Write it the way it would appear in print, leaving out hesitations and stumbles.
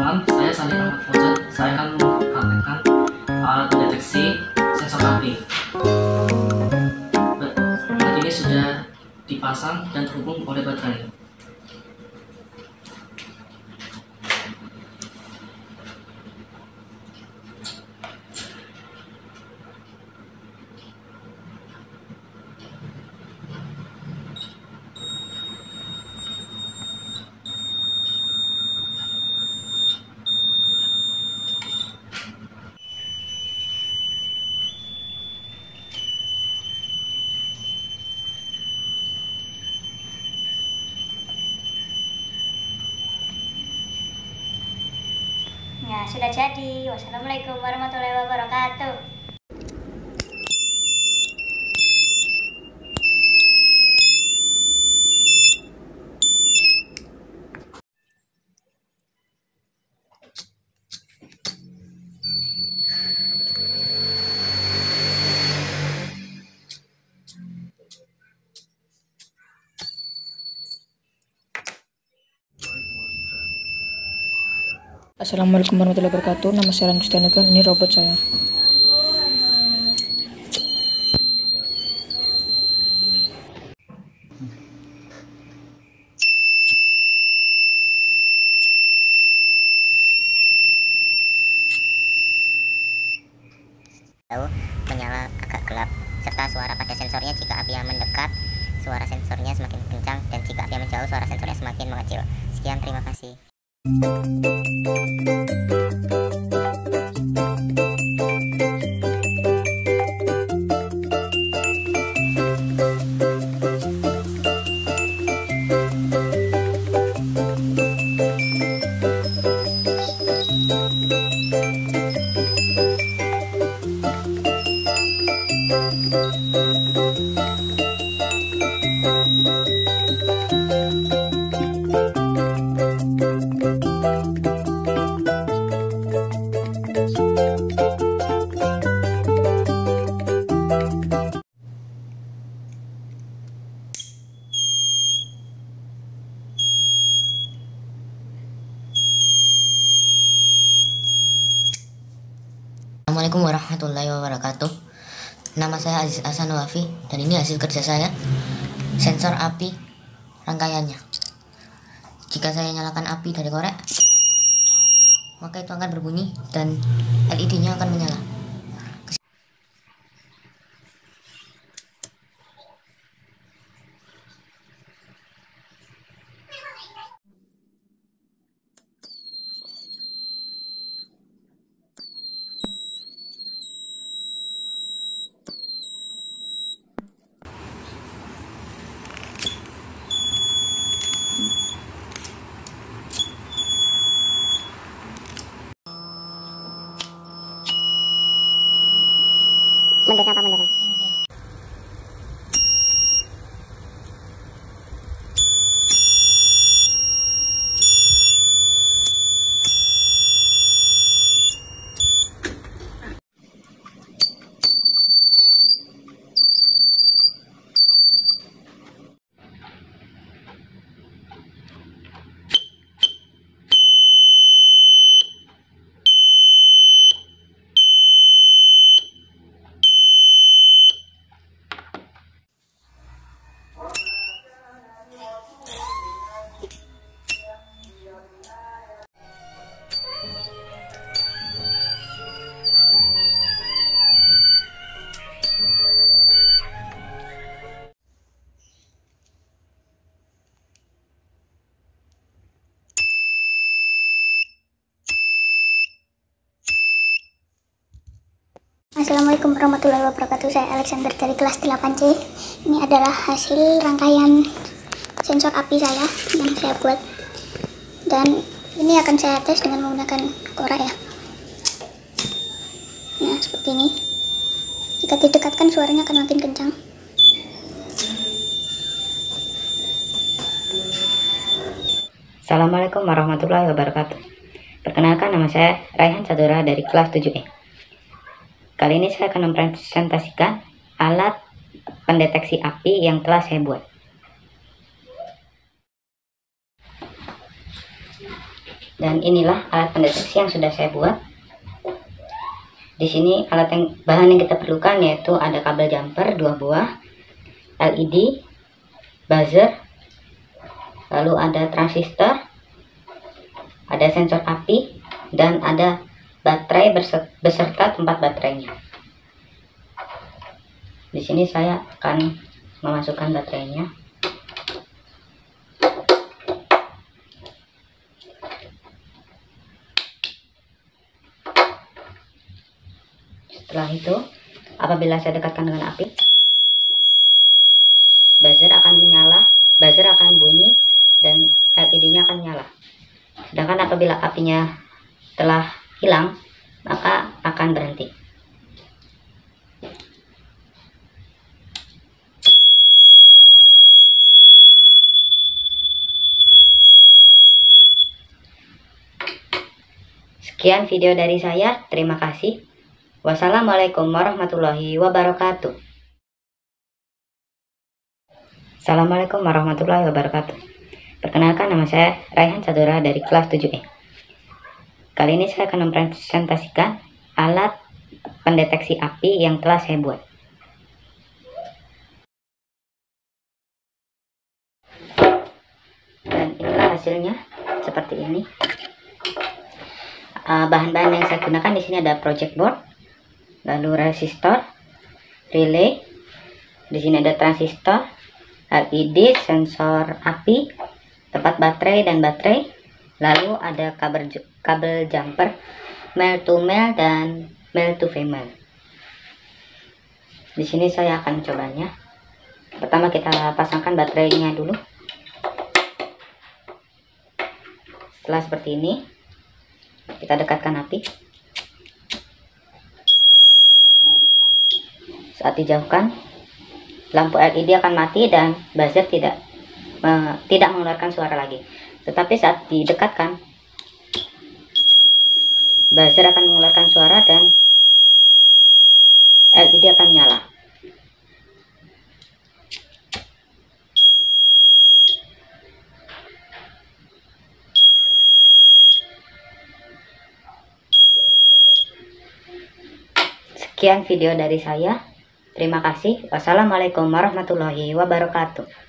teman-teman, saya Sandi Ahmad Fauzan. Saya akan mempraktekkan alat deteksi sensor api. Alat ini sudah dipasang dan terhubung oleh baterai. Ya, sudah jadi. Wassalamualaikum warahmatullahi wabarakatuh. Assalamualaikum warahmatullahi wabarakatuh. Nama saya Ran Kristianukan. Ini robot saya. Menyala agak gelap, serta suara pada sensornya jika api yang mendekat, suara sensornya semakin kencang, dan jika api yang menjauh, suara sensornya semakin mengecil. Sekian, terima kasih. Assalamualaikum warahmatullahi wabarakatuh. Nama saya Aziz Hasan Wafi, dan ini hasil kerja saya, sensor api rangkaiannya. Jika saya nyalakan api dari korek, maka itu akan berbunyi dan LED-nya akan menyala. Mundur apa mundur? Assalamualaikum warahmatullahi wabarakatuh. Saya Alexander dari kelas 8C. Ini adalah hasil rangkaian sensor api saya yang saya buat, dan ini akan saya tes dengan menggunakan korek ya. Nah, seperti ini. Jika didekatkan, suaranya akan makin kencang. Assalamualaikum warahmatullahi wabarakatuh. Perkenalkan, nama saya Raihan Sadora dari kelas 7E. Kali ini saya akan mempresentasikan alat pendeteksi api yang telah saya buat. Dan inilah alat pendeteksi yang sudah saya buat. Di sini bahan yang kita perlukan yaitu ada kabel jumper 2 buah, LED, buzzer, lalu ada transistor, ada sensor api, dan ada baterai beserta tempat baterainya. Di sini saya akan memasukkan baterainya. Setelah itu, apabila saya dekatkan dengan api, buzzer akan bunyi dan LED-nya akan nyala. Sedangkan apabila apinya telah hilang, maka akan berhenti. Sekian video dari saya, terima kasih. Wassalamualaikum warahmatullahi wabarakatuh. Assalamualaikum warahmatullahi wabarakatuh. Perkenalkan, nama saya Raihan Sadora dari kelas 7E. Kali ini saya akan mempresentasikan alat pendeteksi api yang telah saya buat. Dan inilah hasilnya seperti ini. Bahan-bahan yang saya gunakan di sini ada project board, lalu resistor, relay, di sini ada transistor, LED, sensor api, tempat baterai dan baterai, lalu ada kabel jumper, male to male dan male to female. Di sini saya akan mencobanya. Pertama kita pasangkan baterainya dulu. Setelah seperti ini, kita dekatkan api. Saat dijauhkan, lampu LED akan mati dan buzzer tidak mengeluarkan suara lagi. Tetapi saat didekatkan, buzzer akan mengeluarkan suara dan LED akan nyala. Sekian video dari saya. Terima kasih. Wassalamualaikum warahmatullahi wabarakatuh.